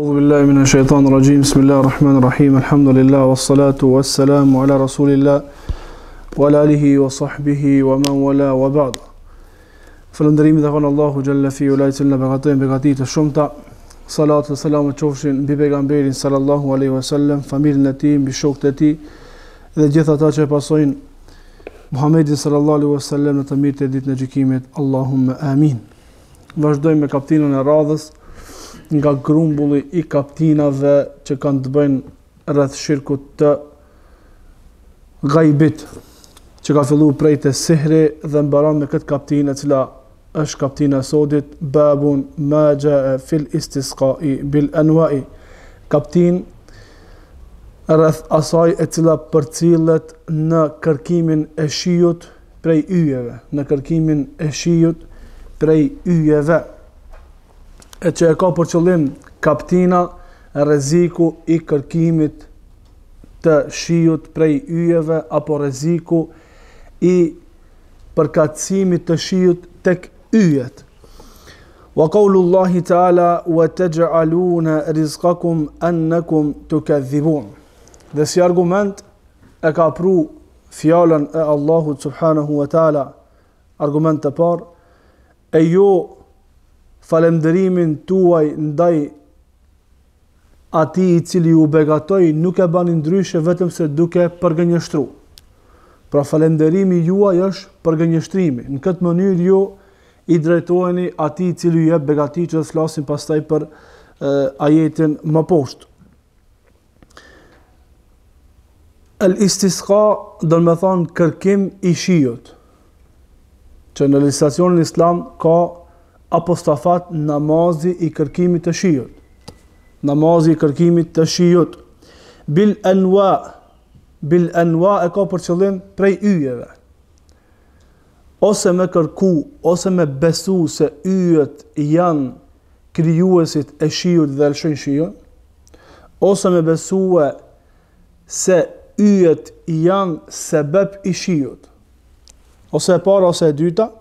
A'udhu billahi minash shaitanir rajim. Bismillahir rahmanir rahim. Alhamdulillah wassalatu wassalamu ala rasulillah wa ala alihi wa sahbihi wa man wala wa ba'd. Falënderimi dhe kanë Allahu xhalla fi ula cilna begati të shumta. Salatu dhe salamu qofshin mbi pejgamberin sallallahu alaihi wasallam, familjen e tij, mbi shokët e tij dhe gjithë ata që e pasojnë Muhammedin sallallahu alaihi wasallam në të mirët e ditën e gjykimit. Allahumma amin. Vazhdojmë me kapitullin e radhës nga grumbulli i kaptinave që kanë të bëjnë rreth shirkut të gajbit, që ka filluar prej të sihri dhe mbaron me këtë kaptinë e cila është kaptina e sodit, babun ma jaa fil istisqa'i bil anwa'i, kaptin rreth asaj e cila përcillet në kërkimin e shiut prej yjeve, në kërkimin e shiut prej yjeve, e që e ka për qëllim kaptina rreziku i kërkimit të shiut prej yjeve apo rreziku i përkatësimit të shiut tek yjet. Wa qaulullahi ta'ala wa taj'aluna rizqakum annakum tukadhibun. Dhe si argument e ka pru fjalën e Allahut subhanahu wa ta'ala, argument të parë, e jo falenderimin tuaj ndaj atij i cili ju begatoi nuk e bani ndryshe vetëm se duke përgënjeshtru. Pra falenderimi juaj është përgënjeshtrimi. Në këtë mënyrë ju i drejtoheni atij i cili ju jep begati, që të flasim pastaj për ajetin më poshtë. El istisqa do të thonë kërkim i shiut, që në legjislacionin islam ka apostafat namazi i kërkimit të shiut. Namazi i kërkimit të shiut. Bil anwa e ka për qëllim prej yjeve. Ose me kërku, ose me besu se yjet janë krijuesit e shiut dhe lëshojnë shiun, ose me besue se yjet janë sebeb i shiut. Ose e para, ose e dyta.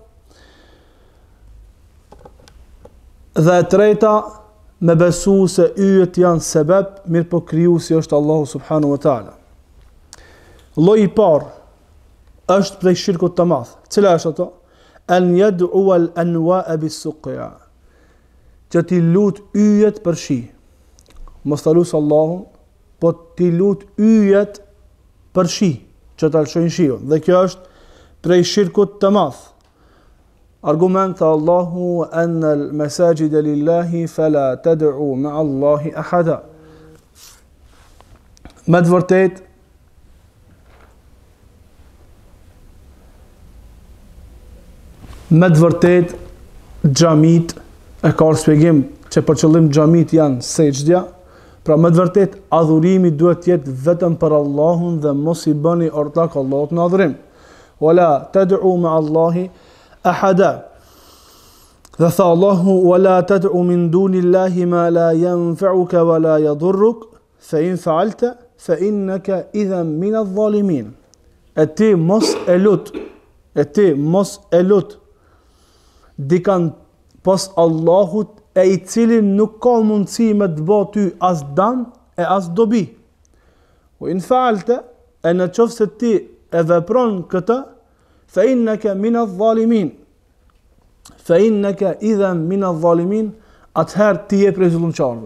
Dhe e treta, me besu se yjet janë sebeb, mirë po krijuesi është Allahu subhanahu wa ta'ala. Lloji i parë është prej shirkut të madh. Cila është ato? An yad'u al anwa'a bis-suqya. Që ti lut yjet për shi. Mos ta lut Allahun, po ti lut yjet për shi, që ta lëshojnë shiun. Dhe kjo është prej shirkut të madh. Argument Allahu anna al-masajida lillahi fala tad'u ma'a Allahi ahada. Me të vërtet xhamit e ka shpjegim që për qëllim xhamit janë sejdja, pra me të vërtet adhurimi duhet të jetë vetëm për Allahun dhe mos i bëni ortak Allahut në adhurim. Wala tad'u ma'a Allahi ahada. Dhe tha Allahu, wala tad'u min dunillahi ma la yanfa'uka wala yadurruk, fa in fa'alta fa innaka idhan min adh-dhalimin. E ti mos e lut dikan pos Allahut e i cili nuk ka mundësi me të bëj ty as dan e as dobi. Wa in fa'alta, e në qoftë se ti e vepron këtë, fa innaka min adh-dhalimin. Fa innaka idhan min adh-dhalimin, atëherë ti je prej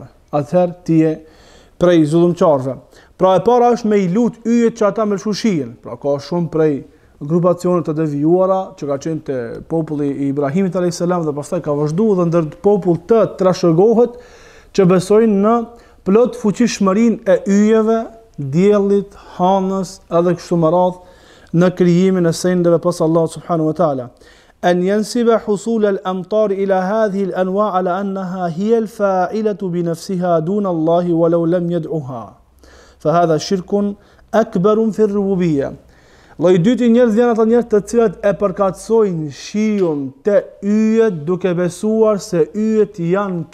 zullumçarëve. Pra e para është me i lut yjet që ata me lëshushin. Pra ka shumë prej grupacione të devijuara që ka qenë te populli i Ibrahimit alayhis salam dhe pastaj ka vazhduar dhe ndër popull të trashëgohet që besojnë në plot fuqishmërinë e yjeve, diellit, hanës, edhe kështu me radhë në krijimin e sendeve pas Allahut subhanahu wa taala. أن ينسب حصول الأمطار إلى هذه الأنواع على أنها هي الفاعلة بنفسها دون الله ولو لم يدعها فهذا شرك أكبر في الربوبية. Lloji i dytë i njerëzve janë ata njerëz të cilët e përkatësojnë shiun te yjet duke besuar se yjet janë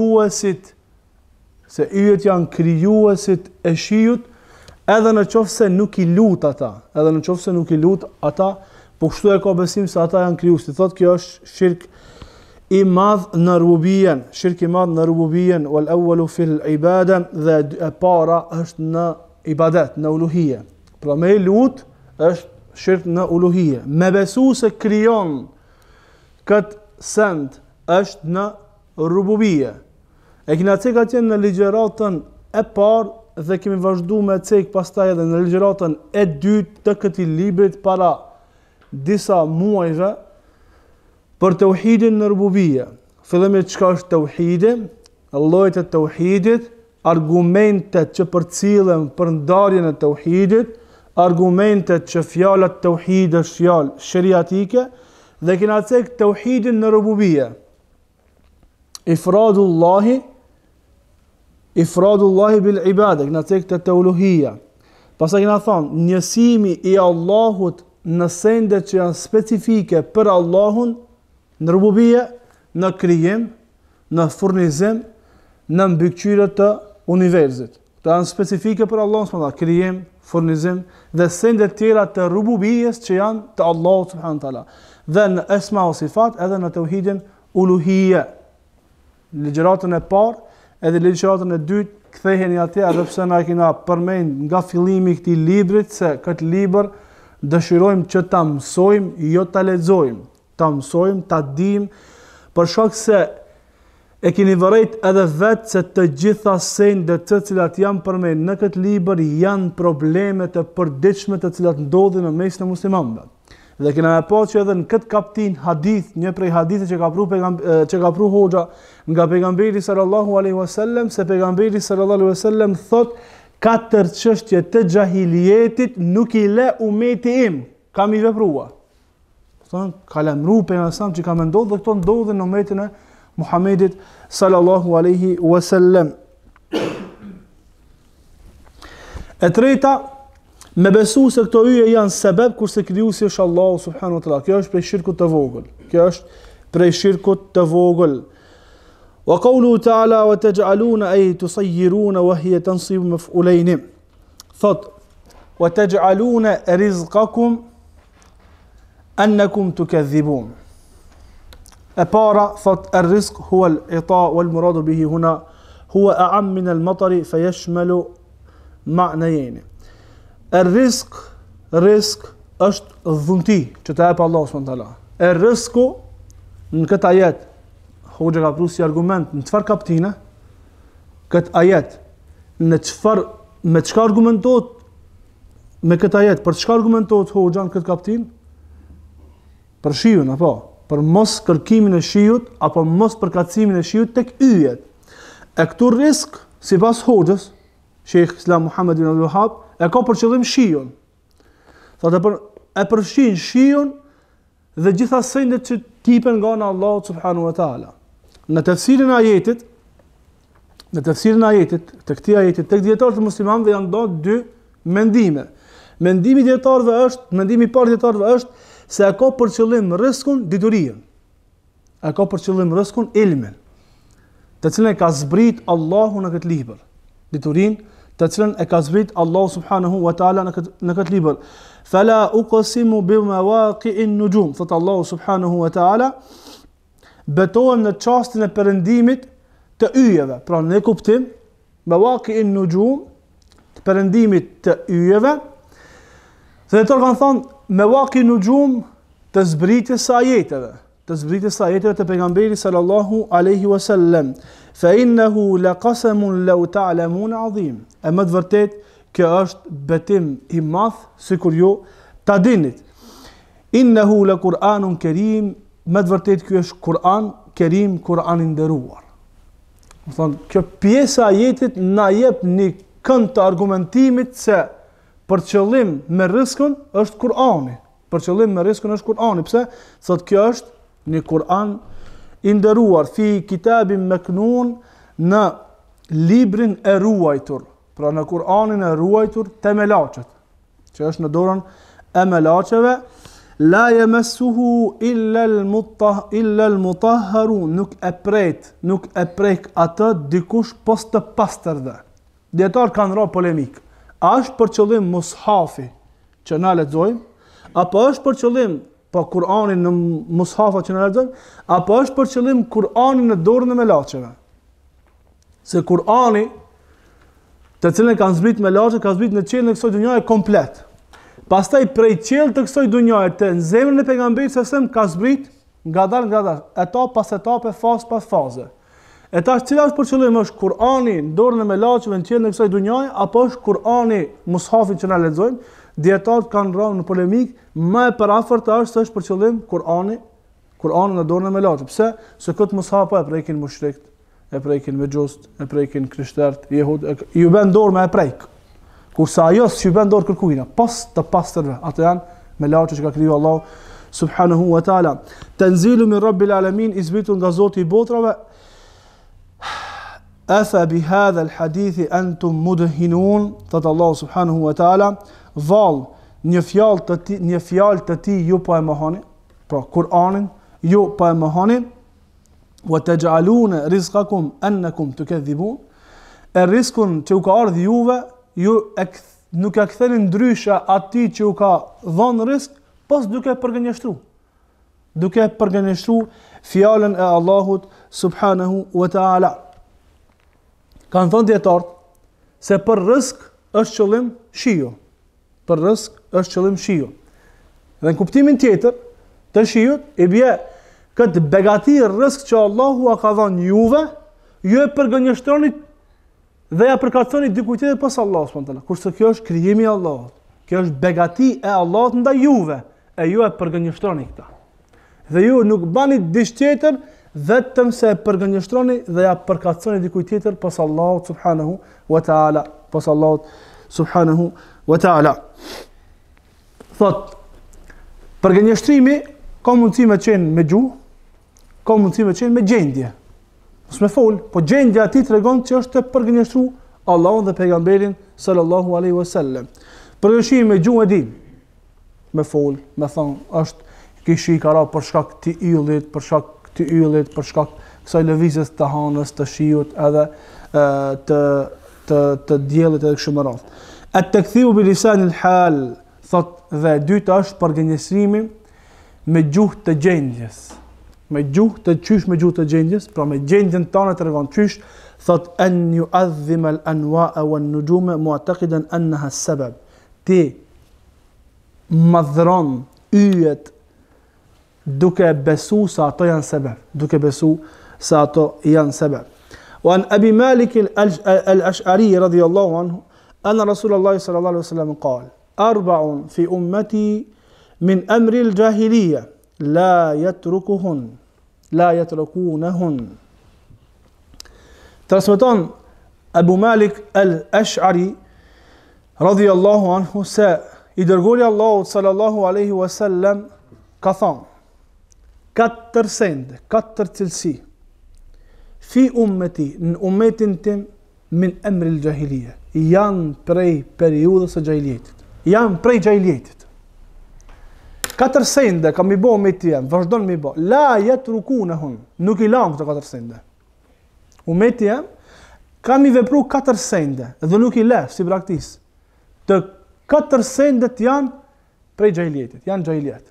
krijuesit e shiut, edhe në qoftë se nuk i lut ata, po kështu e ka besim se ata janë krijuesi. Thotë kjo është shirk i madh në rububien, shirk i madh në rububien, wal awwalu fil ibada, dhe e para është në ibadet, në uluhije. Pra me lut është shirk në uluhije. Me besu se krijon këtë send është në rububie. E kina cek atje në ligjëratën e parë dhe kemi vazhdu me cek pastaj edhe në ligjëratën e dytë të këtij librit para disa muajve për tauhidin në rububie. Fillimi çka është tauhidi, llojet e tauhidit, argumentet që përcillen për ndarjen e tauhidit, argumentet që fjala tauhid është fjalë sheriatike, dhe kena cek tauhidin në rububie. Ifradullahi bil ibada, kena cek të uluhia. Pastaj kena thonë njësimi i Allahut në sende që janë specifike për Allahun, në rububie, në krijim, në furnizim, në mbikëqyrje të universit. Të janë specifike për Allahun, krijim, furnizim dhe sende tjera të rububies që janë të Allahut subhanahu wa taala. Dhe në esma o sifat edhe në tauhidin uluhia. Ligjëratën e parë edhe ligjëratën e dytë ktheheni atje edhe pse na kena përmend nga fillimi i këtij librit se këtë libër dëshirojmë që ta mësojmë, jo ta lexojmë, ta mësojmë, ta dimë, për shkak se e keni vërejt edhe vetë se të gjitha sendet të cilat janë përmend në këtë libër janë probleme të përditshme të cilat ndodhin në mesin e muslimanëve. Dhe kena e pa që edhe në këtë kaptin hadith, një prej hadithe që ka pru hoxha nga pejgamberi sallallahu alaihi wasallam, se pejgamberi sallallahu alaihi wasallam thot 4 çështje të xahilietit nuk i le umeti im, kam i veprua. Thon ka lemru pejgamberi që ka më ndodhur dhe këto ndodhin në umetin e Muhamedit sallallahu alaihi wasallam. E treta, me besu se këto yje janë sebeb kurse krijuesi është Allahu subhanahu wa taala. Kjo është prej shirkut të vogël. Kjo është prej shirkut të vogël. Wa qawluhu ta'ala wa taj'aluna ay tusayyiruna wa hiya tansibu maf'ulayn. Thot wa taj'aluna rizqakum annakum tukadhibun. E para thot ar-rizq huwa al-ita wal murad bihi huna huwa a'am min al-matari fayashmalu ma'nayn. Rizq është dhunti që të jep Allahu subhanahu wa taala. Rizqu në këtë ajet hoxha ka pru si argument në çfarë kaptine? Këtë ajet me çfarë argumentohet me këtë ajet? Për çfarë argumentohet hoxha në këtë kaptin? Për shiun apo? Për mos kërkimin e shiut apo mos përkatësimin e shiut tek yjet. E këtu rizq sipas hoxhës Sheikh Islam Muhammad ibn Abdul Wahhab e ka për qëllim shiun. Thotë e përfshin shiun dhe gjitha sendet që tipen nga ana Allahu subhanahu wa taala. Në tefsirin e ajetit, të këtij ajeti, tek dietarët e muslimanëve janë ndonë 2 mendime. Mendimi i parë dietarëve është se e ka për qëllim rrezkun diturinë. E ka për qëllim rrezkun ilmin, të cilën e ka zbrit Allahu në këtë libër. Diturinë të cilën e ka zbrit Allahu subhanahu wa taala në këtë libër. Fala uqsimu bimawaqi'in nujum. Thot Allahu subhanahu wa taala, betohem në çastin e perëndimit të yjeve. Pra në kuptim mawaqi'in nujum, të perëndimit të yjeve. Dhe të kanë thonë mawaqi'in nujum të zbritjes së ajeteve. Të zbritjes së ajeteve të pejgamberit sallallahu alaihi wasallam. Fa innahu laqasamun law ta'lamun azim. E më të vërtet kjo është betim i madh sikur ju ta dinit. Innahu la Qur'anun Karim, më të vërtet ky është Kur'an Kerim, Kur'an i nderuar. Do thonë kjo pjesa e ajetit na jep një kënd të argumentimit se për qëllim me rrezkun është Kur'ani. Për qëllim me rrezkun është Kur'ani. Pse? Thotë kjo është një Kur'an i nderuar fi kitabin maknun, në librin e ruajtur. Pra në Kur'anin e ruajtur të melaçet, që është në dorën e melaçeve. La yamassuhu illa al-mutahharun, nuk e prek atë dikush pos të pastërve. Dietar kanë rënë polemik. A është për qëllim mushafi që na lexojmë, apo është për qëllim po Kur'anin në mushafat që na lexojmë, apo është për qëllim Kur'anin në dorën e melaçeve? Se Kur'ani, të cilën kanë zbrit melaçe, ka zbrit në qiellin e kësaj dhunjaje komplet. Pastaj prej qiellit të kësaj dhunjaje te në zemrën e pejgamberit sa ka zbrit ngadalë, etapë pas etape, fazë pas faze. E tash cila është për qëllim, është Kur'ani në dorën e melaçeve në qiellin e kësaj dhunjaje, apo është Kur'ani mushafin që na lexojmë? Dietarët kanë rënë në polemik, më e përafërta është se është për qëllim Kur'ani në dorën e melaçeve. Pse? Se këtë mushaf e prekin mushrikët, e prekin mexhust, e prekin krishterët, jehud, ju bën dorë me e prek. Kurse ajo s'ju bën dorë kërkuina, pas të pastërve, ato janë melaçe që ka kriju Allahu subhanahu wa ta'ala. Tanzilu min rabbil alamin, izbitu nga Zoti i botrave. Afa bi hadha al-hadith antum mudhinun, thot Allah subhanahu wa ta'ala, val një fjalë të tij ju po e mohoni, pra Kur'anin ju po e mohoni, wa taj'aluna rizqakum annakum tukadhibun, e rizkun që u ka ardhur juve, ju nuk e ktheni ndryshe atij që u ka dhënë rizq, pas duke përgënjeshtru fjalën e Allahut subhanahu wa ta'ala. Kanë thënë dietarët se për rrezik është qëllim shiu. Për rrezik është qëllim shiu. Dhe në kuptimin tjetër të shiut i bie këtë begati rrezik që Allahu a ka dhënë juve, ju e përgënjeshtroni dhe ja përkatësoni dikujt tjetër pas Allahut subhanahu wa ta'ala. Kurse kjo është krijimi i Allahut. Kjo është begati e Allahut ndaj juve, e ju e përgënjeshtroni këta. Dhe ju nuk bani diç tjetër, vetëm se e përgënjeshtroni dhe ja përkatësoni dikujt tjetër pas Allahut subhanahu wa ta'ala. Pas Allahut subhanahu wa ta'ala. Thot, përgënjeshtrimi ka mundësi me qenë me gjuhë, ka mundësi me qenë me gjendje. Mos me fol, po gjendja ati tregon që është të përgënjeshtru Allahun dhe pejgamberin sallallahu alaihi wasallam. Përgënjeshtimi me gjuhë e dim, me fol, me thonë, është kishi i kara për shkak të yllit, për shkak kësaj lëvizjes të hanës, të shiut, edhe të diellit edhe kështu me radhë. At-takthibu bi lisanil hal, thot, dhe dyta është përgënjeshtimi me gjuhë të gjendjes. Me gjuhë të gjendjes, pra me gjendjen tonë tregon qysh, thot an yu'adhim al-anwa'a wan-nujum mu'taqidan annaha as-sabab. Ti madhron yjet duke besu se ato janë sebeb, Wa an Abi Malik al-Ash'ari radiyallahu anhu anna Rasulullah sallallahu alaihi wasallam qala arba'un fi ummati min amri al-jahiliyya la yatrukunahun. Transmeton Abu Malik al-Ash'ari radiyallahu anhu se i dërguari Allahut sallallahu alaihi wasallam ka thonë 4 sende, 4 cilësi fi ummeti, në ummetin tim min emri l-gjahilije, janë prej periudhës së gjahiljetit, janë prej gjahiljetit. 4 sende kam i bo ummeti jam, vazhdon me i bo, la yatrukunahun, nuk i lam këto 4 sende. Ummeti jam kam i vepru 4 sende dhe nuk i le si praktis. Të 4 sendet janë prej gjahiljetit, janë gjahiljet.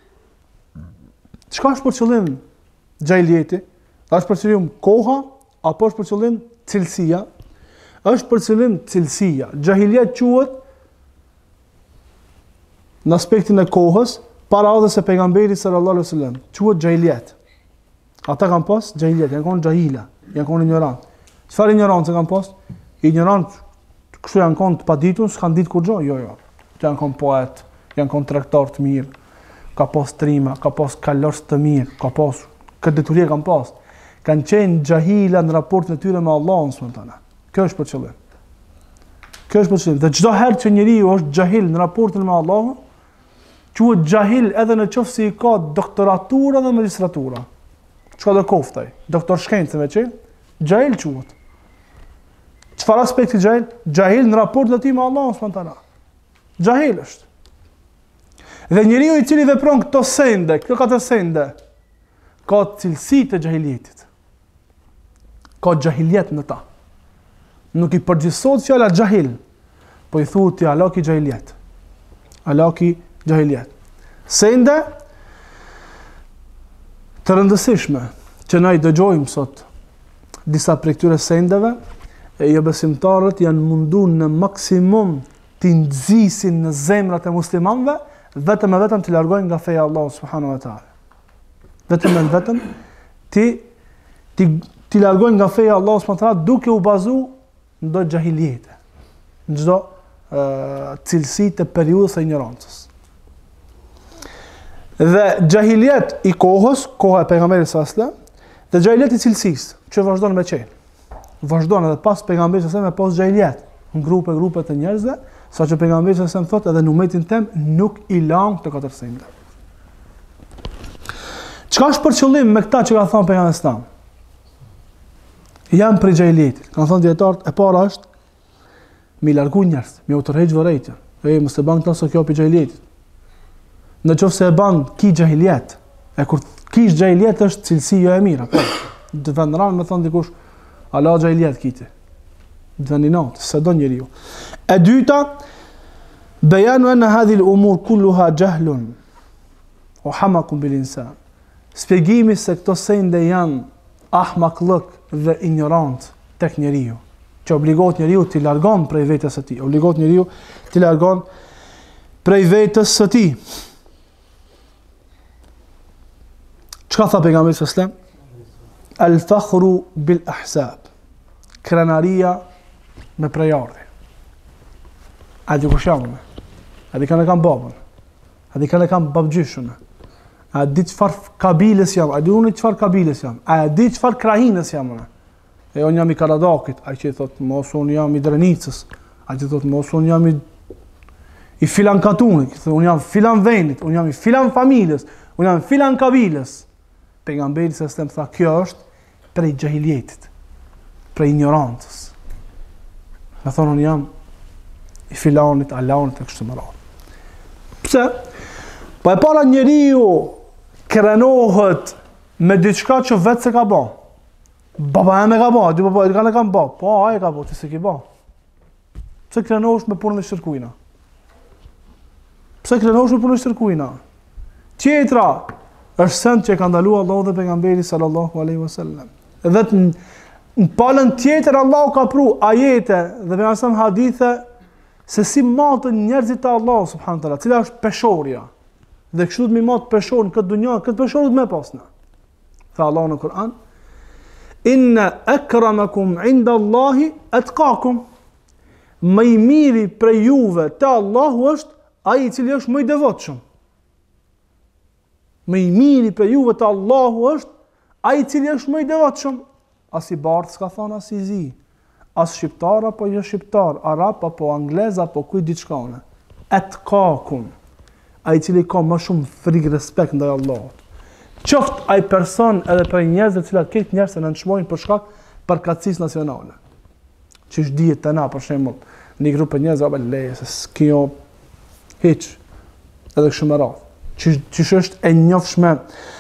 Çka është për qëllim xhailieti? Është për qëllim koha apo është për qëllim cilësia? Është për qëllim cilësia. Xhailiet quhet në aspektin e kohës para ardhes së pejgamberit sallallahu alaihi wasallam. Quhet xhailiet. Ata kanë pas xhailiet, janë konë xhahila, janë konë ignorant. Çfarë ignorancë kanë pas? Ignorant, kështu janë konë të paditur, s'kan ditë kur gjë, jo. Janë konë poet, janë konë tregtar të mirë. Ka pas trima, ka pas kalors të mirë, ka pas këtë detyrie kanë pas. Kanë qenë xhahila në raportin e tyre me Allahun subhanallahu. Kjo është për qëllim. Kjo është për qëllim. Dhe çdo herë që njeriu është xhahil në raportin me Allahun, quhet xhahil edhe në qoftë se i ka doktoratura dhe magjistratura. Çka do koftaj? Doktor shkencëve që xhahil quhet. Çfarë aspekti xhahil? Xhahil në raportin e tij me Allahun subhanallahu. Xhahil është. Dhe njeriu i cili vepron këto sende, këto 4 sende, ka cilësi të xahiljetit. Ka xahiljet në ta. Nuk i përgjithësohet fjala xahil, po i thuhet ti alaki xahiljet. Alaki xahiljet. Sende të rëndësishme që na i dëgjojmë sot disa prej këtyre sendeve, e jo besimtarët janë mundu në maksimum të nxisin në zemrat e muslimanëve, vetëm e vetëm të largojnë nga feja Allahu subhanahu wa taala. Vetëm e vetëm të largojnë nga feja Allahu subhanahu wa taala duke u bazuar në çdo xahiljete, në çdo cilësi të periudhës së ignorancës. Dhe xahiljet i kohës, koha e pejgamberit sallallahu alajhi wasallam, dhe xahiljet i cilësisë, që vazhdon me qenë. Vazhdon edhe pas pejgamberit sallallahu alajhi wasallam, pas xahiljet, në grupe të njerëzve, saqë pejgamberi sallallahu alajhi wasallam thotë edhe në umetin tim nuk i lang të katër sende. Çka është për qëllim me këta që ka thënë pejgamberi sallallahu alajhi wasallam? Janë prej xahiljetit. Kanë thënë dietarët, e para është mi largu njerëz, mi u tërheq vërejtje. Mos e bën këtë se kjo për xahiljetit. Në qoftë se e bën ki xahiljet, e kur kish xahiljet është cilësi jo e mirë, apo. Do të vendran me thon dikush, ala xahiljet kiti. Do të ninot, se do njeriu. E dyta, bejanu anna hadhihi al-umur kulluha jahlun wa hamakun bil insan. Shpjegimi se këto sende janë ahmaklëk dhe ignorant tek njeriu, që obligohet njeriu të largon prej vetes së tij, obligohet njeriu të largon prej vetes së tij. Çka tha pejgamberi sallallahu alajhi wasallam? Al-fakhru bil ahsab. Krenaria me prejardhje. A di kush jam unë? A di kanë kam babën? A di kanë kam babgjyshun? A di çfarë kabiles jam? A di unë çfarë kabiles jam? A di çfarë krahines jam unë? E unë jam i Karadakit, ai që thot mos unë jam i Drenicës, ai që thot mos unë jam i filan katunit, unë jam filan vendit, unë jam i filan familjes, unë jam filan kabiles. Pejgamberi sallallahu alajhi wasallam tha, kjo është prej xahiljetit, prej ignorancës. Me thonë unë jam i filanit, alaunit e kështu me radhë. Pse? Po e para njeriu krenohet me diçka që vetë se ka bë. Baba e me ka bë, dy baba e kanë bë. Po ai ka bë, ti se ke bë. Pse krenohesh me punën e shirkuina? Pse krenohesh me punën e shirkuina? Tjetra është send që ka ndaluar Allahu dhe pejgamberi sallallahu alaihi wasallam. Edhe në palën tjetër Allahu ka pru ajete dhe pejgamberi hadithe se si matën njerëzit e Allahu subhanahu taala, cila është peshorja. Dhe kështu të mi matë peshor në këtë dunja, këtë peshor të me pasna. Tha Allahu në Kur'an: Inna akramakum inda Allahi atqakum. Më i miri prej juve te Allahu është ai i cili është më i devotshëm. Më i miri prej juve te Allahu është ai i cili është më i devotshëm. As i bardh s'ka thonë, as i zi, as shqiptar apo jo shqiptar, arab apo anglez apo kujt diçka. Atqakum. Ai i cili ka më shumë frikë respekt ndaj Allahut. Qoftë ai person edhe për njerëz të cilat këtë njerëz në nënçmojnë për shkak përkatësisë nacionale. Që është dihet tani për shembull, një grup e njerëzve apo leje se s'kjo hiç edhe kështu me radhë. Që është e njohshme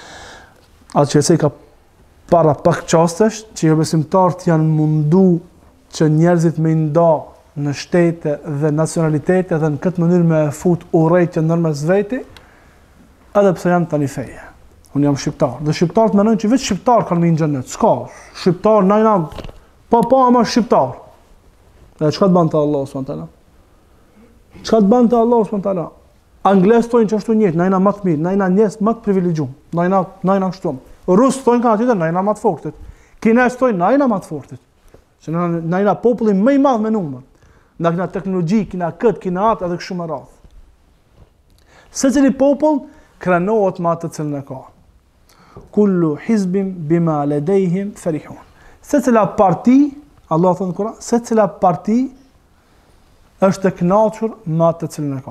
atë që se ka para pak qastesh që jo besimtarët janë mundu që njerëzit me nda në shtete dhe nacionalitete dhe në këtë mënyrë me fut urrejtje nërmes veti, edhe pse janë tani feje. Unë jam shqiptar. Dhe shqiptarët mendojnë që vetë shqiptar kanë me në xhenet. S'ka. Shqiptar najna pa ama shqiptar. Dhe çka të bën te Allahu subhanahu taala? Çka të bën te Allahu subhanahu taala? Anglez thonë që ashtu njëjtë, najna më të mirë, najna njerëz më të privilegjuar. Najna kështu. Rus thonë kanë aty najna më të fortit. Kinez thonë najna më të fortit. Që najna populli më i madh me numër. Na kena teknologji, kena këtë, kena atë edhe kështu me radhë. Secili popull krenohet me atë cilën e ka. Kullu hizbin bima ladayhim farihun. Secila parti, Allah thonë në Kur'an, secila parti është e kënaqur me atë cilën e ka.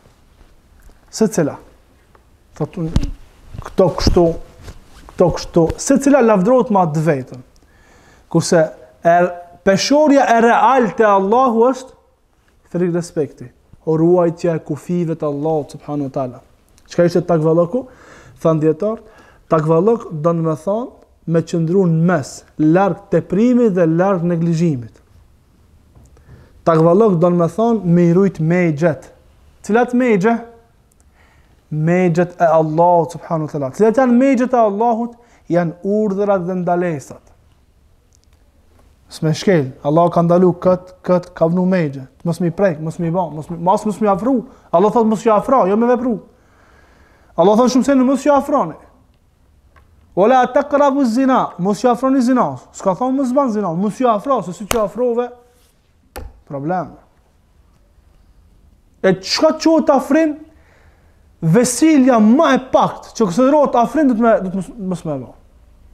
Secila. Thotë këto kështu, secila lavdrohet me atë vetën. Kurse peshorja e real te Allahu është frikë respekti, o ruajtja e kufive të Allahut subhanahu wa taala. Çka ishte takvalloku? Than dietar, takvallok do të thonë me qëndru në mes, larg teprimit dhe larg neglizhimit. Takvallok do të thonë me i rujt megjet. Cilat megje? megjet e Allahut subhanahu wa taala. Cilat janë megjet e Allahut? Janë urdhrat dhe ndalesat. S'me shkel, Allah ka ndalu kët ka vënu megje. Mos mi prek, mos mi ba, mos mi afru. Allah thot mos ju afro, jo me vepru. Allah thot shumë se në mos ju afroni. Ola taqrabu zina, mos ju afroni zinas. S'ka thonë mos ban zina, mos ju afro, se si ju afrove, problem. E çka quhet afrim? Vesilja më e pakt, që konsiderohet afrim, do të mos më bë.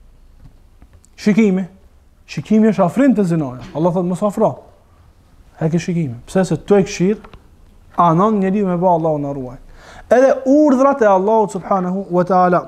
Shikimi është afrim të zinaja. Allah thot mos afro. Heke shikimi. Pse se tu e këshir, anon njeriu me ba Allahu na ruaj. Edhe urdhrat e Allahut subhanahu wa taala.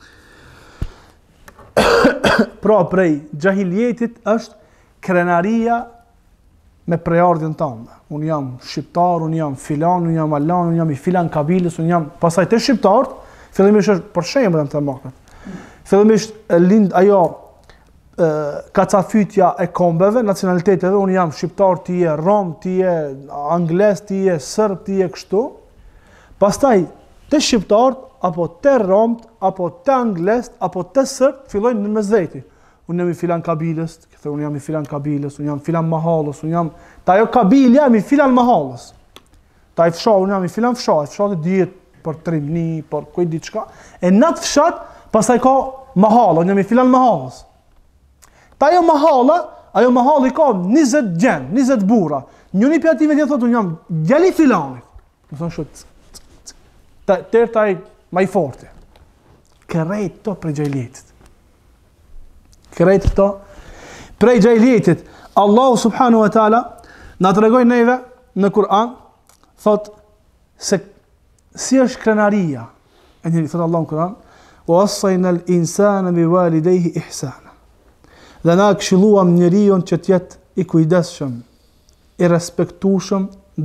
Pra prej xahiljetit është krenaria me prejardhjen tënde. Unë jam shqiptar, unë jam filan, unë jam alan, unë jam i filan kabilës, unë jam pasaj të shqiptarët, fillimisht është për shembull të marrët. Fillimisht lind ajo kacafytja e kombeve, nacionaliteteve, unë jam shqiptar, ti je rom, ti je angles, ti je sërb, ti je kështu. Pastaj të shqiptarët, apo të romt, apo të angles, apo të sërb, fillojnë në mesveti. Unë jam i filan kabilës, unë jam i filan kabilës, unë jam filan mahallës, unë jam... Ta jo kabilja jam i filan mahallës. Ta i fshat, unë jam i filan fshat, fshat e djetë për trimni, për kuj diçka. E në të fshat, pastaj ka mahallë, unë jam i filan mahallës. Ta jo mahalla, ajo mahallë i ka 20 gjenë, 20 bura. Njëni për ative tjetë thotë, unë jam gjeli filanit. Më thonë shumë, tërë taj ma i forti. Kërejt to prej gjajljetit. Kërejt to prej gjajljetit. Allahu subhanu wa ta'ala na të regoj neve në Kur'an, thotë se si është krenaria. E njëri thotë Allahu në Kur'an, o asajna l'insana bi walidejhi ihsana. Dhe na këshilluam njeriun që t'jet i kujdesshëm, i respektueshëm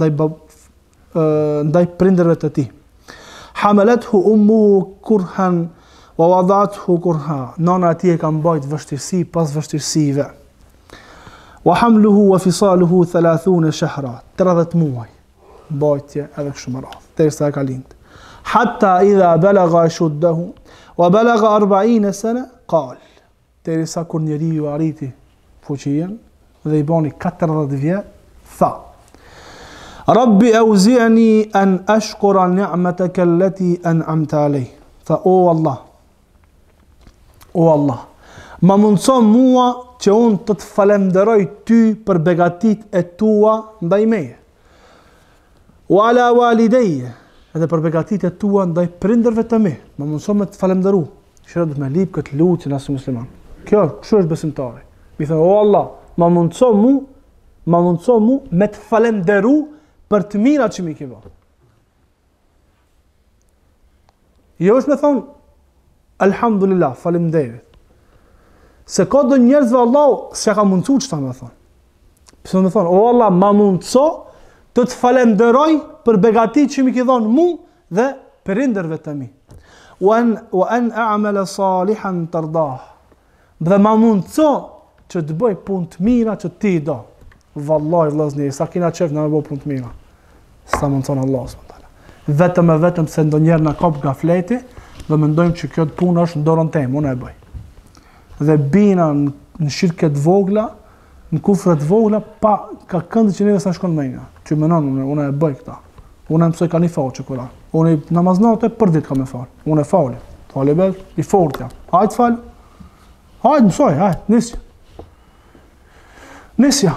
ndaj prindërve të tij. Hamalathu ummuhu kurhan wa wada'athu kurha. Nana e tij e ka mbajt vështirësi pas vështirësive. Wa hamluhu wa fisaluhu 30 shahra. 30 muaj. Mbajtje edhe kështu më radh, derisa e ka lind. Hatta idha balagha ashuddahu wa balagha 40 sana qal. Derisa kur njeriu arriti fuqinë dhe i bani 40 vjet, tha: Rabbi auzi'ni an ashkura ni'mataka allati an'amta alay. Tha: O Allah, ma mundson mua që unë të të falenderoj ty për begatit e tua ndaj meje. Wa ala walidayya, edhe për begatit e tua ndaj prindërve të mi. Ma mundson me të falenderu. Shira do të më lip këtë lutje as musliman. Kjo është besimtari. Mi thënë, o Allah, ma mundëso mu me të falenderu për të mira që mi ke bërë. Jo është me thonë, alhamdulillah, falemderit. Se ka do njerëzve Allah, s'ja ka mundësu që ta me thonë. Pëse me thonë, o Allah, ma mundëso të falenderoj për begatit që mi ke dhonë mu dhe përindërve të mi. Wa an a'mala salihan tardah. Dhe ma mundëso që të bëj punë të mira që ti do. Vallaj, vllazni, sa kina qef në me bëj punë të mira. Sa mundëson Allah, vetëm se ndo njerë në kap gafleti dhe mendojmë që kjo të punë është në dorën temë, unë e bëj. Dhe bina në shirket vogla, në kufret vogla, pa ka këndë që neve sa shkon me një. Që menon, unë e bëj këta. Unë e mësoj ka një falë që kura. Unë i namaznate për dit ka me falë. Unë e falë. Falë i bel, i fortja. Hajtë falë. Hajtë mësoj, hajtë, nisja.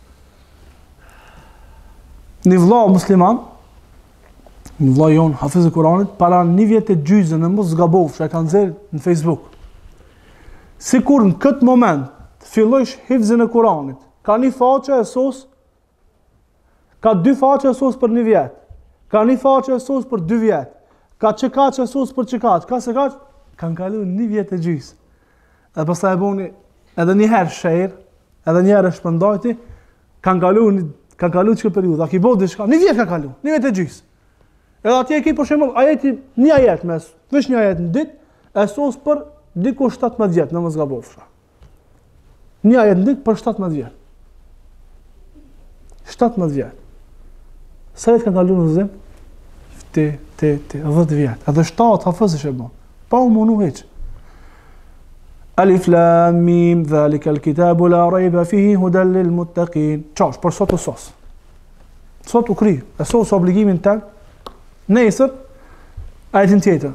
Një vlla musliman, një vlla jonë, hafiz e Kuranit, para 1 vjet e gjysmë në mos zgabov, që e kanë nxjerrë në Facebook. Sikur në këtë moment fillojsh hifzin e Kuranit, ka një faqe e sos, ka 2 faqe e sos për 1 vjet, ka një faqe e sos për 2 vjet, ka çekaç e sos për çekaç, ka se kaç, kanë kaluar 1 vjet e gjysmë. Edhe pastaj e boni edhe një herë share, edhe një herë shpërndajti, kanë kaluar çka periudhë, a ki bëu diçka, 1 vjet ka kaluar, 1 vjet e gjysmë. Edhe atje ki për shembull ajeti, një ajet mes, veç një ajet në ditë, e sos për diku 17 vjet, në mos gabofsha. Një ajet në ditë për 17 vjet. 17 vjet. Sa jetë kanë kaluar në zem? 10 vjet. Edhe 7 hafëzish e bën. Pa u munu hiç. Alif Lam Mim Dhalika al-kitabu la rayba fihi hudan lil muttaqin. Çash, por sot u sos. Sot u kri. E sos obligimin tan. Nesër ajetin tjetër.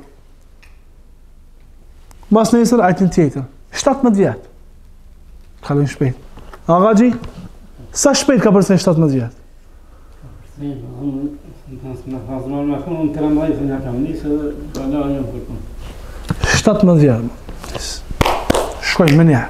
Mas nesër ajetin tjetër. 17 vjet. Kalojnë shpejt. Aghaxhi, sa shpejt ka përse 17 vjet? 17 vjet. Shkoj me njerë.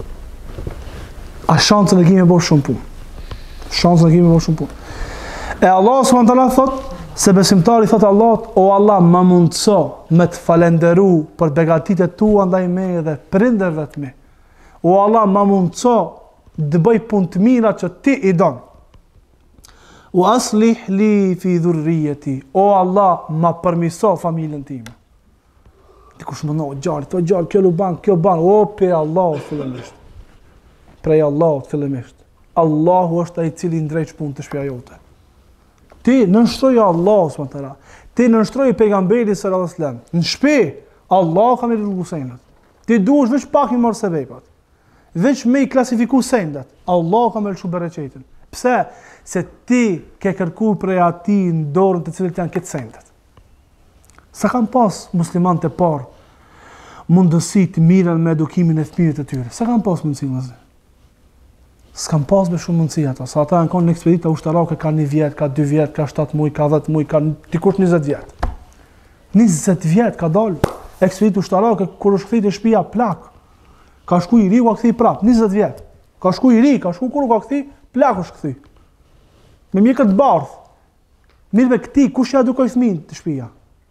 A shansën e kime bo shumë punë. Shansën e kime bo shumë punë. E Allah s.w.t. thot, se besimtari thot Allah, o Allah, ma mundëso me të falenderu për begatitet tua ndaj me dhe prinderve të me. O Allah, ma mundëso të bëj punë të mira që ti i donë. U aslih li fi dhurrijeti. O Allah, ma përmiso familjen time. Dikush më nëjë gjallë, kjo luban, kjo ban, o pe Allah fillimisht. Prej Allah fillimisht. Allahu është ai cili ndrejt punë të shtëpia jote. Ti nënshtroj Allah s.w.t. Ti nënshtroj pejgamberi sallallahu alaihi wasallam. Në shtëpi, Allah ka më rrugë sendet. Ti duhesh veç pak i marr se vepat. Veç me i klasifiku sendet. Allah ka më lëshu bereqetin. Pse? Se ti ke kërku prej ati në dorën të cilët janë këtë sendet. Sa kanë pas musliman të parë mundësi të mirën me edukimin e fëmijëve të tyre? Sa kanë pas mundësi mëzë? S'kan pas me shumë mundësi ata. Sa ata janë konë në ekspedita ushtarake ka 1 vjet, ka 2 vjet, ka 7 muj, ka 10 muj, ka dikush 20 vjet. 20 vjet ka dalë ekspedita ushtarake kur është kthit e shtëpia plak. Ka shku i ri u ka kthi prap, 20 vjet. Ka shku i ri, ka shku kur u ka kthi, plak është kthi. Me mjekët të bardh. Mirë me këti, kush ja edukoj fëmijën të shtëpia?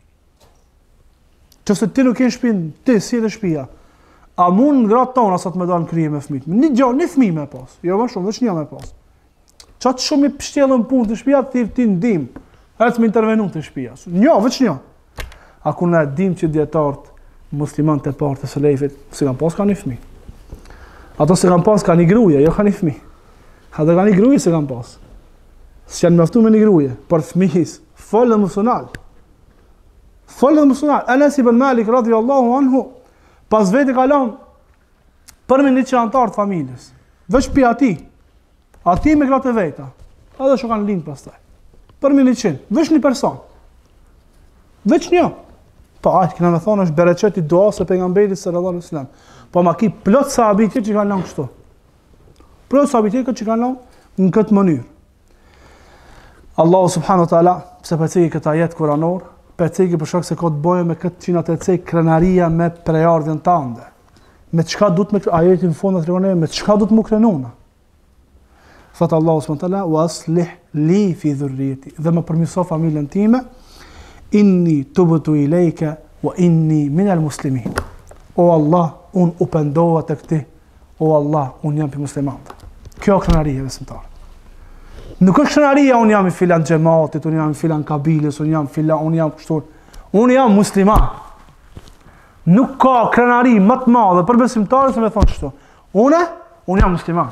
Qëse ti nuk ke shtëpinë, ti si e shtëpia. A mund gratë tona sa të me dalë në krije me fëmijët? Një fëmijë me pas, jo më shumë, veç një me pas. Qatë shumë i pështjellën punë të shtëpia, ti ndim, ecë me intervenu të shtëpia. Një, veç një. A ku ne dim që djetartë, musliman të partë të selefit, si kanë pas ka një fëmijë. Ato se kanë pas ka një gruje, jo ka një fëmijë. Ato ka një gruje se kanë pas. Si janë mjaftu me një gruje, për fëmijës, folë dhe musunal. Folë dhe musunal. Anas ibn Malik, radhiyallahu anhu, pas vete kalon përmi 100 antarë të familjes. Veç pi ati me gratë e veta. Edhe që kanë linë pas taj. Përmi 100, veç një person. Veç një. Pa, ajtë, këna me thonë është bereqet i dua se pejgamberi sallallahu alaihi wasallam. Po ma ki plot sahabitje që kanë lanë kështu. Plot sahabitje që kanë lanë në këtë mënyrë. Allahu subhanahu wa taala, pse përcjellë këtë ajet kuranor, përcjellë për shkak se ka të bëjë me këtë që na përcjell krenaria me prejardhjen tande. Me çka duhet me ajetin fonda tregon me çka duhet më krenona. Thot Allahu subhanahu wa taala wa aslih li fi dhurriyyati. Dhe më përmirëso familjen time. Inni tubtu ilayka wa inni min al-muslimin. O Allah, un u pendova tek ti. O Allah, un jam pi muslimanëve. Kjo krenaria besimtar. Nuk është krenaria un jam i filan xhamatit, un jam i filan kabiles, un jam kështu. Un jam musliman. Nuk ka krenari më të madhe për besimtarët se me thonë kështu. Un jam musliman.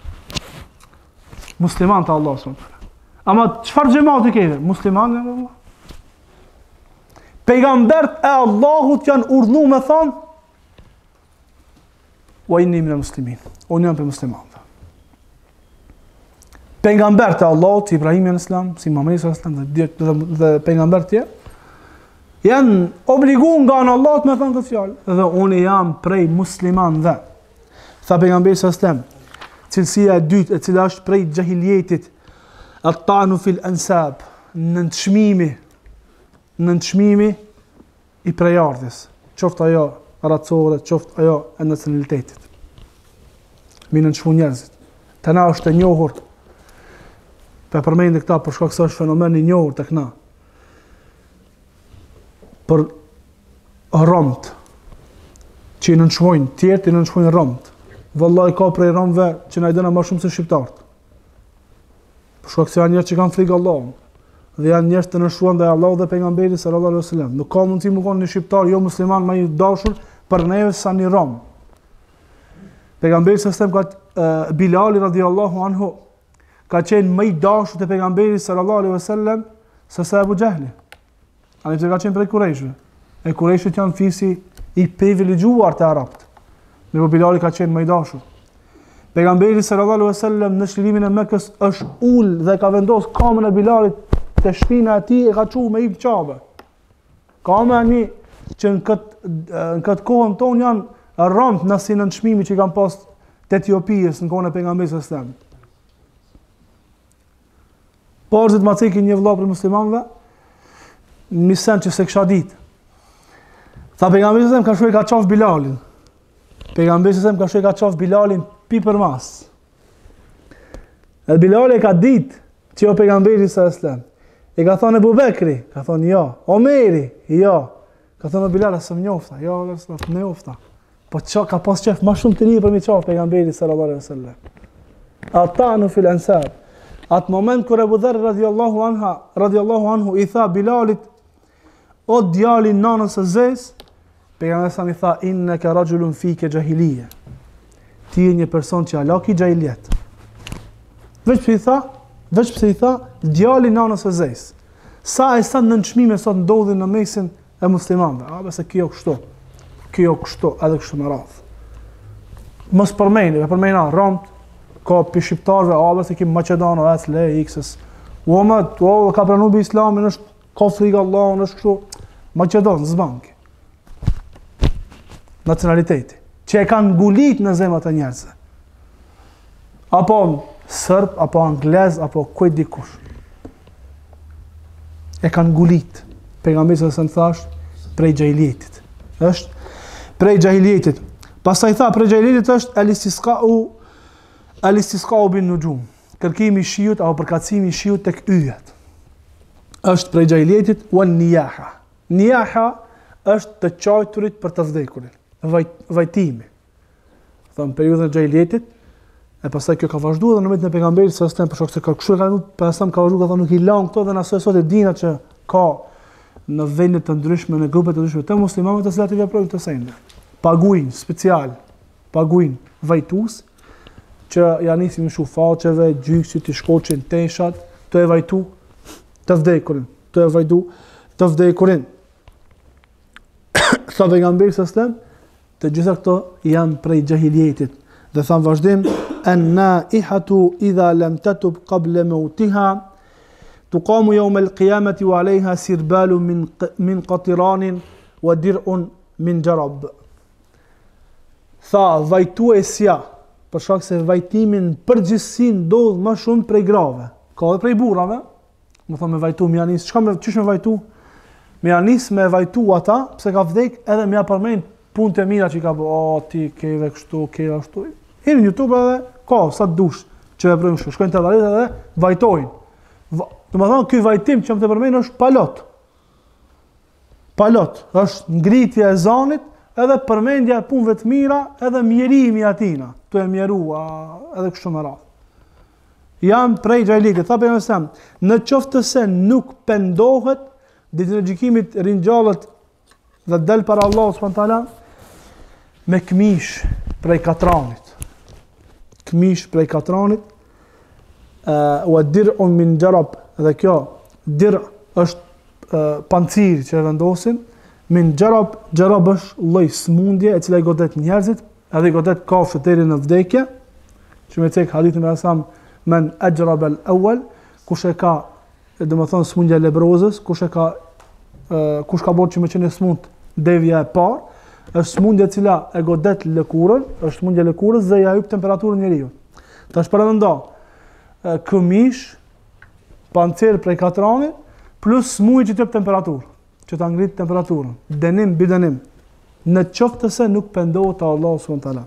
Musliman të Allah subhanahu. Ama çfarë xhamati keni? Musliman e Allah. Pejgambert e Allahut janë urdhëruar me thonë wa inni minal muslimin. Un jam për muslimanëve. Pejgambert e Allahut, Ibrahim alayhis salam, si Muhamedi sallallahu alaihi wasallam dhe pejgambert tjerë janë obliguar nga Allah me thënë këtë fjalë. Dhe unë jam prej muslimanëve. Tha pejgamberi sallallahu alaihi wasallam, cilësia e dytë e cila është prej xahiljetit, at-ta'nu fil ansab, nënçmimi i prejardhjes, qoftë ajo racore, qoftë ajo e nacionalitetit. Mi nënçmu njerëzit. Të na është e njohur, për përmendë këta për shkak se është fenomen i njohur tek na. Për romt që i nënçmojnë, tjertë i nënçmojnë romt. Vëllai ka prej romëve që na i dëna më shumë se shqiptarët. Për shkak se janë njerëz që kanë frikë Allahun dhe janë njerëz të nënshruar ndaj Allahut dhe pejgamberit sallallahu alaihi wasallam. Nuk ka mundësi më konë një shqiptar jo musliman më i dashur për neve sa një rom. Pejgamberi sallallahu alaihi wasallam Bilal radhiyallahu anhu ka qenë më i dashur te pejgamberi sallallahu alaihi wasallam se sa Abu Jahli. Ani që ka qenë prej Kurejshve. E Kurejshët janë fisi i privilegjuar të Arabt. Dhe po Bilali ka qenë më i dashur. Pejgamberi sallallahu alaihi wasallam në shlirimin e Mekës është ul dhe ka vendosur kamën e Bilalit te shpina e tij e ka çuar me Ibn Qabe. Kama një që në këtë kohën tonë janë rënd në si në çmimi që kanë pas të Etiopijës në kohën e pejgamberit sallallahu alaihi wasallam. Porzit ma cekin një vëlla për muslimanëve, një sen që se kësha ditë. Tha pejgamberi sallallahu alaihi wasallam ka shkuar ka çof Bilalin. Pejgamberi sallallahu alaihi wasallam ka shkuar ka çof Bilalin pi për mas. Edhe Bilali ka ditë që jo pejgamberi sallallahu alaihi wasallam. E ka thonë Ebu Bekri, ka thonë jo. Omeri, jo. Ka thonë Bilal, së më njofta, jo, së më njofta. Po ka pas qef ma shumë të një për mi qaf pejgamberi sallallahu alaihi wasallam. Ata në fil ansar. Atë moment kër Ebu Dherr radiallahu anhu i tha Bilalit, o djali nanës së zez, pejgamberi sa mi tha, innaka rajulun fike jahiliye. Ti je një person që alaki jahiliet. Veç pse i tha, djali nanës së zez. Sa e sa nënçmime sot ndodhin në mesin e muslimanëve. A bese kjo kështu, edhe kështu me radhë. Mos përmeni, përmena Romt, ka për shqiptarëve, a bese kim Maqedano, le, X-ës. Uomet, ka pranu bi islamin, është ka frikë Allahun, është kështu. Maqedon, zbanki. Nacionaliteti. Që e kanë ngulit në zemrat e njerëzve. Apo Sërb, apo Anglez, apo kujt dikush. E kanë ngulit. Pejgamberi sa më thash, prej xahilietit. Është prej xahilietit. Pastaj tha prej xahilietit është al-istisqa'u bin nujum. Kërkimi i shiut apo përkatësimi i shiut tek yjet. Është prej xahilietit wan niyaha. Niyaha është të çajturit për të vdekurin. Vajtimi. Thon periudhën e xahilietit. E pastaj kjo ka vazhduar edhe në mesin e pejgamberit sa stem për shkak se ka kshu ka pastaj ka vazhduar ka thonë nuk i lan këto dhe na sot e dina që ka në vende të ndryshme në grupe të ndryshme të muslimanëve të cilat i veprojnë të sende. Paguin special, paguin vajtues që janë nisim në shufaqeve, gjyksit, i shkoçin teshat, të e vajtu të vdekurin, Sa pejgamberi sa stem, të gjitha këto janë prej xahilietit. Dhe thamë vazhdim, an-naihatu idha lam tatub qabla mautiha tuqamu yawm al-qiyamati wa 'alayha sirbalun min qatiranin wa dir'un min jarab. Tha vajtuesja, për shkak se vajtimin përgjithësi ndodh më shumë prej grave, ka edhe prej burrave. Më thonë me vajtu, më janis, çish me vajtu? Më janis me vajtu ata, pse ka vdek edhe më ja përmend punët e mira që ka bë, ti keve kështu, keve ashtu. Hini në YouTube edhe ka sa dush që veprojnë kështu, shkojnë te vallet edhe vajtojnë. Domethënë ky vajtim që më të përmend është palot. Palot, është ngritja e zanit, edhe përmendja e punëve të mira, edhe mjerimi atina, të e mjerua, edhe kështu me radhë. Janë prej xahilietit, tha pejgamberi sa, në qoftë se nuk pendohet ditën e gjykimit ringjallët dhe del para Allahut subhanahu taala me këmish prej katranit. Këmish prej katranit, wa dir'un min jarab, dhe kjo dir' është pancir që e vendosin, min jarab është lloj smundje e cila i godet njerëzit, edhe i godet kafshët deri në vdekje, që me cek hadithin e Rasam, men ajrab al-awwal, kush e ka, domethënë smundja e lebrozës, kush ka bërë që me qenë smund devja e parë, është smundja e cila e godet lëkurën, është smundja e lëkurës dhe ja hyp temperaturën njeriu. Tash parando, këmish, pancer prej katranit, plus smuj që të jep temperaturë, që ta ngrit temperaturën. Denim bidenim. Në qoftë se nuk pendohet te Allahu subhanahu wa taala.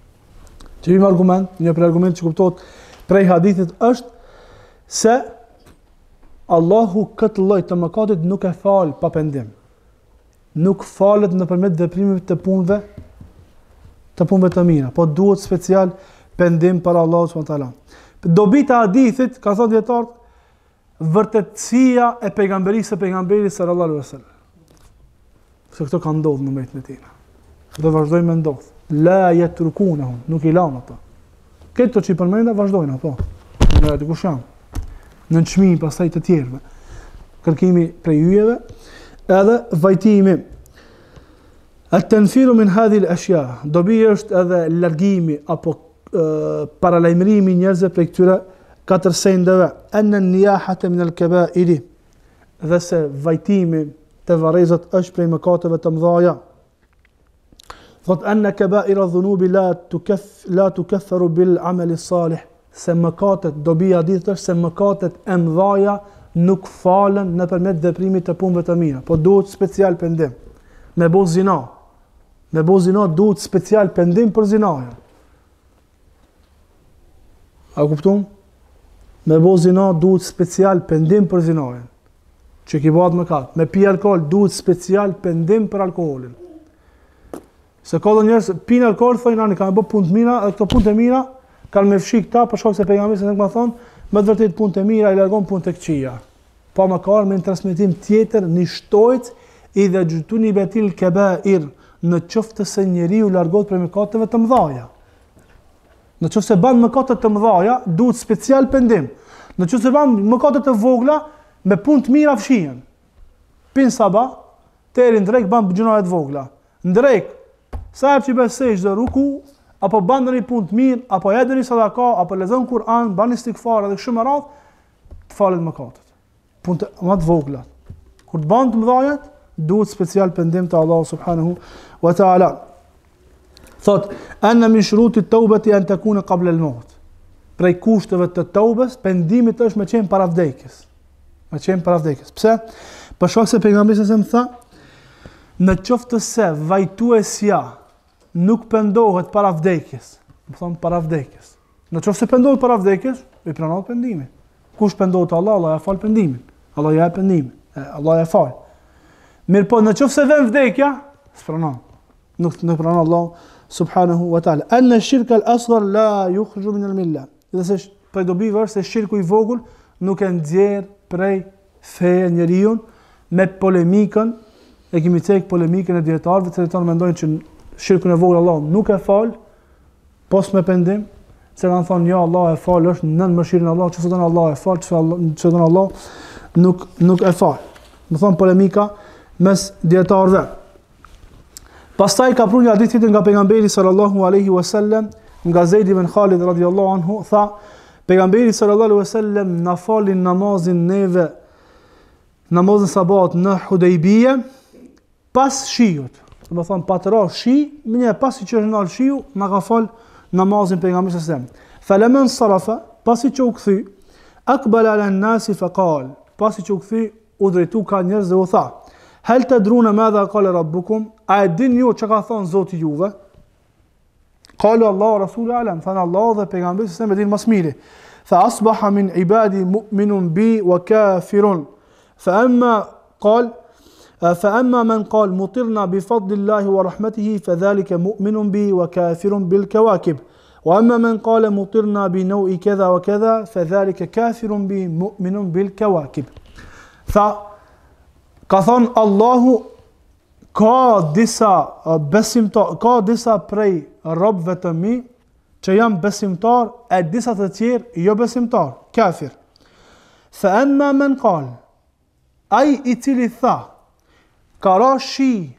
Çim argument, një prej argument që kuptohet prej hadithit është se Allahu këtë lloj të mëkatit nuk e fal pa pendim. Nuk falet nëpërmjet veprimeve të punëve të mira, po duhet special pendim para Allahut subhanahu wa taala. Dobita e hadithit, ka thënë dietar, vërtetësia e pejgamberisë së pejgamberit sallallahu alaihi wasallam. Se këto ka ndodhur në mesin e tij. Dhe vazhdojnë me ndodh. La yatrukunahum, nuk i lanë ato. Këto që i përmenda vazhdojnë apo. Në dikush janë. Në çmim pastaj të tjerëve. Kërkimi prej hyjeve, edhe vajtimi. At-tanfiru min hadhihi al-ashya, dobi është edhe largimi apo paralajmërimi njerëzve prej këtyre katër sendeve. Anna an-niyahata min al-kaba'iri, dhe se vajtimi të varrezat është prej mëkateve të mëdha. Thot anna kaba'ira dhunubi la tukaffaru bil amali salih, se mëkatet, dobia ditë është se mëkatet e mëdha nuk falen nëpërmjet veprimit të punëve të mira, po duhet special pendim. Me bo zina duhet special pendim për zinajën. A kuptum? Me bo zina duhet special pendim për zinajën, që ki bëhet mëkat. Me pi alkohol duhet special pendim për alkoholin. Se ka dhe njerëz pinë alkohol, thojnë ani kanë bë punë të mira, edhe këto punë të mira kanë me fshi këta për shkak se pejgamberi s'e ka thonë, me të vërtetë punë të mira i largon punë të këqija. Pa më ka me një transmetim tjetër, një shtojt i dhe gjutuni betil kebair, në qoftë se njeriu largohet prej mëkateve të mëdha. Në qoftë se bën mëkate të mëdha, duhet special pendim. Në qoftë se bën mëkate të vogla, me punë të mira fshihen. Pin sabah, deri në drek bën gjëra të vogla. Ndrek, sa herë që besesh dhe ruku, apo bën ndonjë punë të mirë, apo ja dëni sadaka, apo lexon Kur'an, bën istighfar edhe kështu me radhë, të falet mëkatet. Punë të vogla. Kur të bën të mëdha, duhet special pendim të Allahu subhanahu wa ta'ala. Thot, anna min shuruti at-taubati an takuna qabla al-maut. Prej kushteve të taubes, pendimit është me qenë para vdekjes. Me qenë para vdekjes. Pse? Për shkak se pejgamberi sa më tha, në qoftë se vajtuesja nuk pendohet para vdekjes, më thonë para vdekjes. Në qoftë se pendohet para vdekjes, i pranohet pendimi. Kush pendohet Allah, Allah ja fal pendimin. Allah ja pendimin. Allah ja fal. Mirë po, në qoftë se vjen vdekja, s'pranon. Nuk pranon Allah subhanahu wa ta'ala. Anna shirka al-asghar la yukhriju min al-milla. Dhe se prej dobive është se shirku i vogël nuk e nxjerr prej feje njeriu me polemikën, e kemi tek polemikën e dietarëve, të cilët mendojnë që shirkun e vogël Allah nuk e fal, pos me pendim, se kanë thonë ja Allah e fal është nën mëshirën e Allah, çfarë don Allah e fal, çfarë don Allah nuk e fal. Më thon polemika mes dietarëve. Pastaj ka prur një hadith tjetër nga pejgamberi sallallahu alaihi wasallam, nga Zeid ibn Khalid radhiyallahu anhu, tha pejgamberi sallallahu alaihi wasallam na falin namazin neve, namazin sabat në Hudejbije pas shiut. Do të thon patëra shi, më një pasi që është ndal shiu, na ka fal namazin pejgamberi sallallahu alaihi wasallam. Falaman sarafa, pasi që u kthy, aqbala ala an-nas fa qal, pasi që u kthy, u drejtu ka njerëz dhe u tha: hal tadruna madha qala rabbukum? A e din ju çka ka thënë Zoti juve? Qalu Allah Rasul alam, thanë Allah dhe pejgamberi se më din më së miri. Fa asbaha min ibadi mu'minun bi wa kafirun. Fa amma man qal mutirna bi fadlillahi wa rahmatihi fa dhalika mu'minun bi wa kafirun bil kawakib. Wa amma man qala mutirna bi naw'i kadha wa kadha fa dhalika kafirun bi mu'minun bil kawakib. Tha ka thënë Allahu ka disa prej robëve të mi që janë besimtar, e disa të tjerë jo besimtar, kafir. Fa amma man qal, ai i cili tha, ka ra shi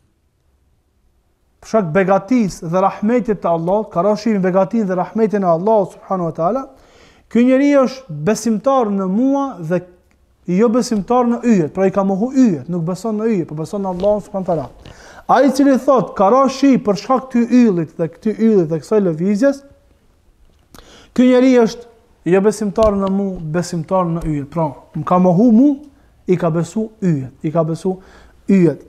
për shkak begatis dhe rahmetit të Allah, ka ra shi në begatin dhe rahmetin e Allah subhanahu wa ta'ala, ky njeri është besimtar në mua dhe jo besimtar në yjet, pra i ka mohu yjet, nuk beson në yjet, por beson në Allah subhanahu wa ta'ala. Ai i cili thot ka ra shi për shkak të yllit dhe kësaj lëvizjes, ky njeri është jo besimtar në mu, besimtar në yjet. Pra, më ka mohu mu, i ka besu yjet,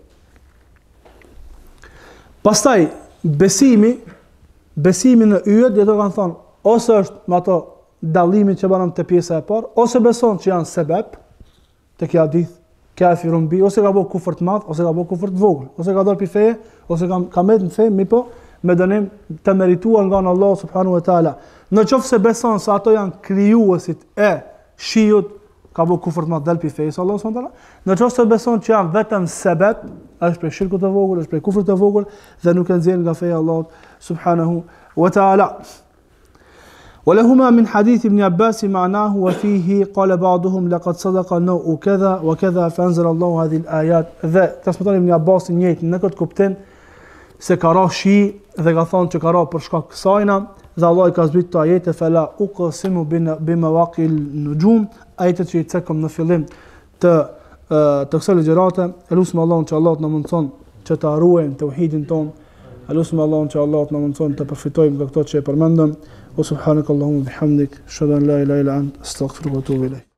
Pastaj besimi në yjet, dhe të kanë thonë, ose është me ato dallimin që banëm të pjesa e parë, ose beson që janë sebeb, të kja hadith, kafirun bi, ose ka bo kufër të madh, ose ka bo kufër të vogël, ose ka dorë pi feje, ose ka met në fe, mi po, me dënim të merituar nga Allah subhanahu wa ta'ala. Në qoftë se beson se ato janë krijuesit e shiut, ka bo kufër të madh, del pi feje, Allah subhanahu wa ta'ala. Në qoftë se beson që janë vetëm sebeb, është prej shirkut të vogël, është prej kufrit të vogël, dhe nuk e nxjerr nga feja Allah subhanahu wa ta'ala. ولهما من حديث ابن عباس معناه وفيه قال بعضهم لقد صدق نوء كذا وكذا فأنزل الله هذه الآيات. Dhe transmeton Ibn Abbas njëjtë në këtë kuptim se ka ra shi dhe ka thonë që ka ra për shkak kësajna dhe Allah i ka zbrit të ajete fela uqsimu bimawaqil nujum, ajetet që i cekëm në fillim të kësaj ligjërate. Elusim Allahun që Allah të na mundson që të ruajmë tauhidin ton. Elusim Allahun që Allah të na mundson të përfitojmë nga këto që e përmendëm. Wa subhanakallahumma bihamdik, ashhadu an la ilaha illa ant, astaghfiruka wa atubu ilayk.